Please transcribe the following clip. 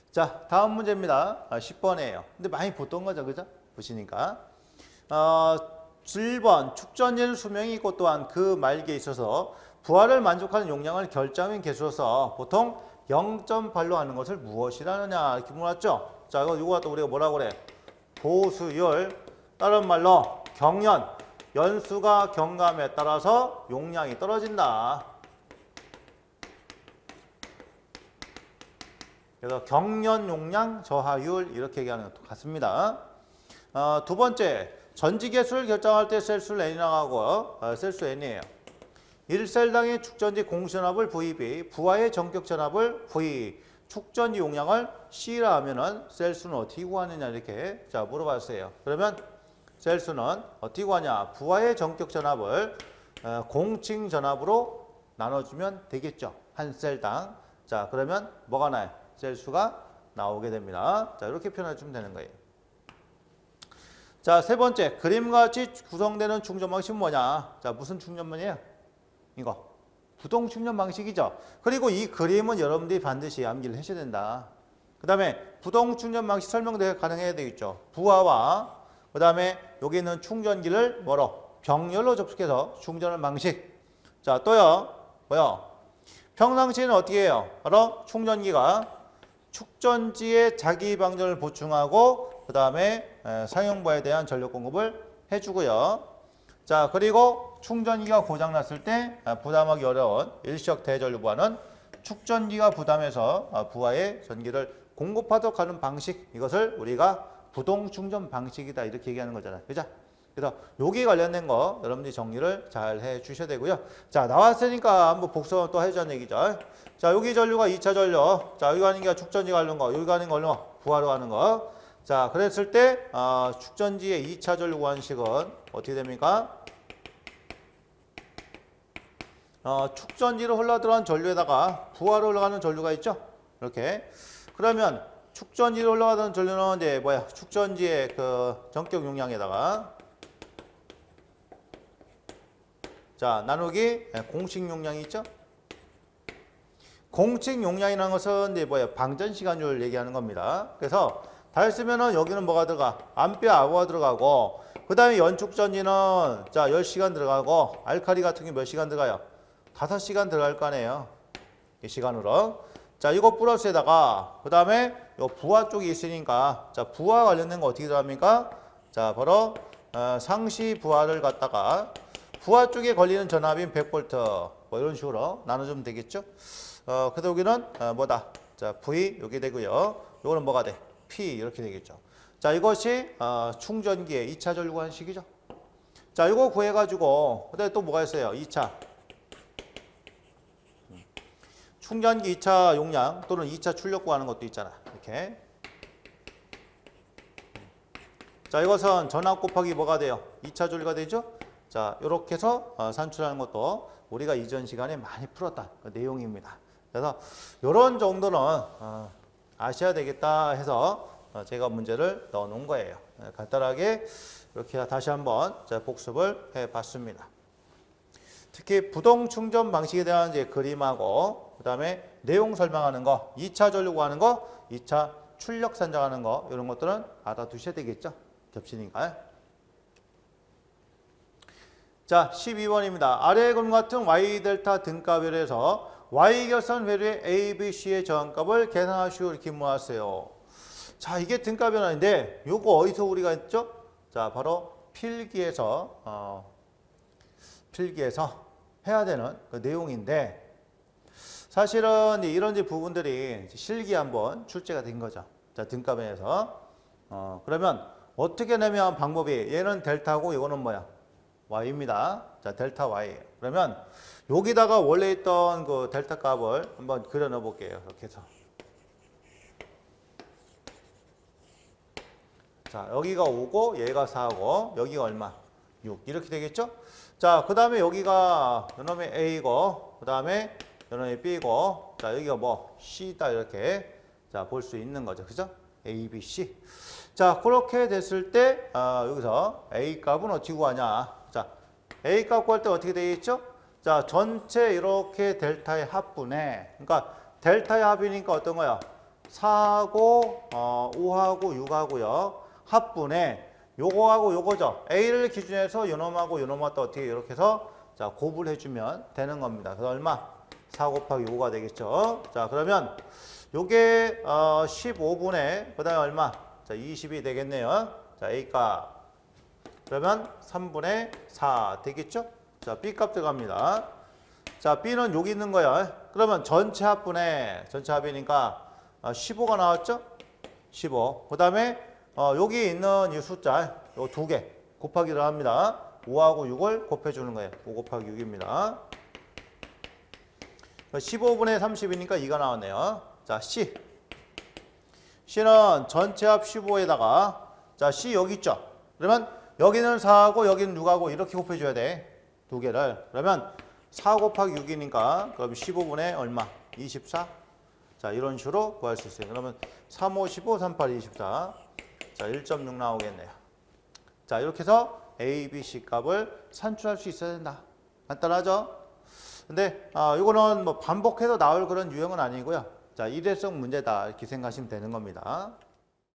자, 다음 문제입니다. 10번이에요. 근데 많이 보던 거죠, 그죠? 보시니까. 1번, 축전지는 수명이 있고 또한 그 말기에 있어서 부하를 만족하는 용량을 결정인 개수로서 보통 0.8로 하는 것을 무엇이라 하느냐 이렇게 물었죠. 자, 이거 또 우리가 뭐라고 그래? 보수율, 다른 말로 경연, 연수가 경감에 따라서 용량이 떨어진다. 그래서 경연 용량 저하율 이렇게 얘기하는 것도 같습니다. 두 번째, 전지 개수를 결정할 때 셀수 n이라고 하고 셀수 n이에요. 1셀당의 축전지 공전압을 VB, 부하의 전격 전압을 V, 축전지 용량을 C라 하면은 셀수는 어떻게 구하느냐 이렇게 자 물어봤어요. 그러면 셀수는 어떻게 구하냐? 부하의 전격 전압을 공칭 전압으로 나눠주면 되겠죠. 한 셀당. 자, 그러면 뭐가 나요? 셀수가 나오게 됩니다. 자, 이렇게 표현해 주면 되는 거예요. 자, 세 번째, 그림과 같이 구성되는 충전 방식은 뭐냐? 자, 무슨 충전문이에요? 이거 부동 충전 방식이죠. 그리고 이 그림은 여러분들이 반드시 암기를 하셔야 된다. 그 다음에 부동 충전 방식 설명도 가능해야 되겠죠. 부하와 그 다음에 여기 있는 충전기를 뭐로? 병렬로 접속해서 충전하는 방식. 자, 또요, 뭐요? 평상시에는 어떻게 해요? 바로 충전기가 축전지에 자기 방전을 보충하고 그 다음에 사용부에 대한 전력 공급을 해주고요. 자, 그리고 충전기가 고장났을 때 부담하기 어려운 일시적 대전류 부하는 축전기가 부담해서 부하에 전기를 공급하도록 하는 방식, 이것을 우리가 부동 충전 방식이다 이렇게 얘기하는 거잖아요. 그죠? 그래서 여기 관련된 거 여러분들이 정리를 잘 해 주셔야 되고요. 자, 나왔으니까 한번 복습 또 해주자는 얘기죠. 자, 여기 전류가 2차 전류. 자, 여기 가는 게 축전지 가는 거, 여기 가는 거 부하로 가는 거. 자, 그랬을 때 축전지의 2차 전류 구한식은 어떻게 됩니까? 축전지로 흘러들어간 전류에다가 부하로 흘러가는 전류가 있죠. 이렇게. 그러면 축전지로 흘러가는 전류는 이제 뭐야? 축전지의 그 전격 용량에다가 자, 나누기 공식 용량이 있죠. 공식 용량이라는 것은 이제 뭐야? 방전 시간율 얘기하는 겁니다. 그래서 다 했으면은 여기는 뭐가 들어가? 암페어 아워가 들어가고 그 다음에 연축전지는 자 10시간 들어가고 알칼리 같은 게 몇 시간 들어가요? 5시간 들어갈 거 아니에요. 이 시간으로. 자, 이거 플러스에다가 그 다음에 요 부하 쪽이 있으니까 자, 부하 관련된 거 어떻게 들어갑니까? 자, 바로 상시 부하를 갖다가 부하 쪽에 걸리는 전압인 100V 뭐 이런 식으로 나눠주면 되겠죠. 그래서 여기는 뭐다? 자, V 여기 되고요. 요거는 뭐가 돼? P 이렇게 되겠죠. 자, 이것이 충전기의 2차 전류 구한식이죠. 자, 이거 구해가지고 그다음에 또 뭐가 있어요? 2차 충전기 2차 용량 또는 2차 출력 구하는 것도 있잖아. 이렇게. 자, 이것은 전압 곱하기 뭐가 돼요? 2차 전류가 되죠? 자, 이렇게 해서 산출하는 것도 우리가 이전 시간에 많이 풀었던 그 내용입니다. 그래서 이런 정도는 아셔야 되겠다 해서 제가 문제를 넣어 놓은 거예요. 간단하게 이렇게 다시 한번 복습을 해 봤습니다. 특히 부동 충전 방식에 대한 이제 그림하고 그 다음에 내용 설명하는 거, 2차 전류 구하는 거, 2차 출력 산정하는 거 이런 것들은 알아두셔야 되겠죠. 겹치니까. 자, 12번입니다. 아래의 그림 같은 Y 델타 등가별에서 Y 결선 회로의 A, B, C의 저항값을 계산하시오 이렇게 물었어요. 자, 이게 등가변화인데 요거 어디서 우리가 했죠? 자, 바로 필기에서 해야 되는 그 내용인데 사실은 이런 부분들이 실기에 한번 출제가 된 거죠. 자, 등가변에서 그러면 어떻게 내면 방법이 얘는 델타고 이거는 뭐야? Y입니다. 자, 델타 Y. 그러면 여기다가 원래 있던 그 델타 값을 한번 그려 넣어 볼게요. 이렇게 해서. 자, 여기가 5고 얘가 4고 여기가 얼마? 6. 이렇게 되겠죠? 자, 그 다음에 여기가 요놈의 A고 그 다음에 요놈의 B고 자, 여기가 뭐 C다 이렇게 자, 볼 수 있는 거죠. 그죠? A, B, C. 자, 그렇게 됐을 때 여기서 A 값은 어떻게 구하냐? 자, A 값 구할 때 어떻게 되겠죠? 자, 전체 이렇게 델타의 합분에 그러니까 델타의 합이니까 어떤 거야? 4하고 5하고 6하고요. 합분에 요거하고 요거죠. A를 기준해서 요놈하고 요놈하고 또 어떻게 이렇게 해서 자, 곱을 해주면 되는 겁니다. 그래서 얼마? 4 곱하기 5가 되겠죠. 자, 그러면 요게 15분의 그 다음에 얼마? 자, 20이 되겠네요. 자, A값. 그러면 3분의 4 되겠죠? 자, B값 들어갑니다. 자, B는 여기 있는 거야. 그러면 전체 합분의 전체 합이니까 15가 나왔죠? 15. 그 다음에 여기 있는 이 숫자 요 두 개 곱하기를 합니다. 5하고 6을 곱해주는 거예요. 5 곱하기 6입니다. 15분의 30이니까 2가 나왔네요. 자, C. C는 전체 합 15에다가 자, C 여기 있죠? 그러면 여기는 4하고 여기는 6하고 이렇게 곱해줘야 돼. 두 개를. 그러면 4 곱하기 6이니까 그럼 15분의 얼마? 24. 자, 이런 식으로 구할 수 있어요. 그러면 3, 5, 15, 3, 8, 24. 자, 1.6 나오겠네요. 자, 이렇게 해서 A, B, C 값을 산출할 수 있어야 된다. 간단하죠? 근데 이거는 뭐 반복해서 나올 그런 유형은 아니고요. 자, 일회성 문제다 이렇게 생각하시면 되는 겁니다.